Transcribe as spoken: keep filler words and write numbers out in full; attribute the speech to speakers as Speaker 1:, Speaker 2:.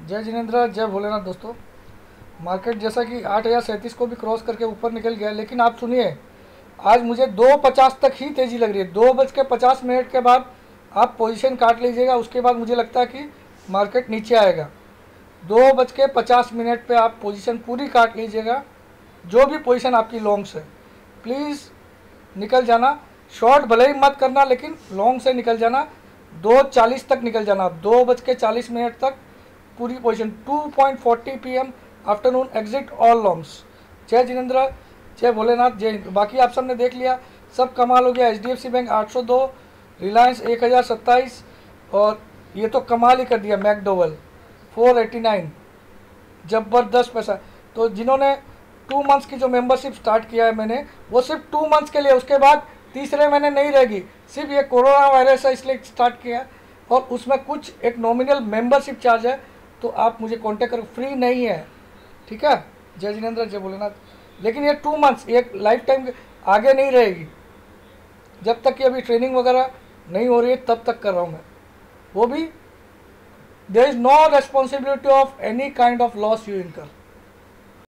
Speaker 1: जय जिनेंद्र, जय भोलेनाथ। दोस्तों, मार्केट जैसा कि आठ हज़ार सैंतीस को भी क्रॉस करके ऊपर निकल गया, लेकिन आप सुनिए, आज मुझे दो पचास तक ही तेज़ी लग रही है। दो बज के पचास मिनट के बाद आप पोजीशन काट लीजिएगा, उसके बाद मुझे लगता है कि मार्केट नीचे आएगा। दो बज के पचास मिनट पर आप पोजीशन पूरी काट लीजिएगा। जो भी पोजीशन आपकी लॉन्ग्स है, प्लीज़ निकल जाना। शॉर्ट भले ही मत करना, लेकिन लॉन्ग से निकल जाना। दो चालीस तक निकल जाना। दो बज के चालीस मिनट तक पूरी पोजीशन। Two point forty P M afternoon exit all longs. जय जिनेंद्र, जय भोलेनाथ, जय हिंद। बाकी आप सब ने देख लिया, सब कमाल हो गया। H D F C bank आठ सौ दो, रिलायंस एक हज़ार सत्ताईस, और ये तो कमाल ही कर दिया मैकडोवेल फोर एटी नाइन, ज़बरदस्त पैसा। तो जिन्होंने टू मंथ्स की जो मेंबरशिप स्टार्ट किया है मैंने, वो सिर्फ टू मंथ्स के लिए, उसके बाद तीसरे महीने नहीं रहेगी। सिर्फ ये कोरोना वायरस है इसलिए स्टार्ट किया है, और उसमें कुछ एक नॉमिनल मेंबरशिप चार्ज है, तो आप मुझे कांटेक्ट करो, फ्री नहीं है। ठीक है। जय जिनेंद्र, जय भोलेनाथ। लेकिन ये टू मंथ्स, एक लाइफ टाइम आगे नहीं रहेगी। जब तक कि अभी ट्रेनिंग वगैरह नहीं हो रही है तब तक कर रहा हूँ मैं, वो भी there is no responsibility of any kind of loss you इनकर।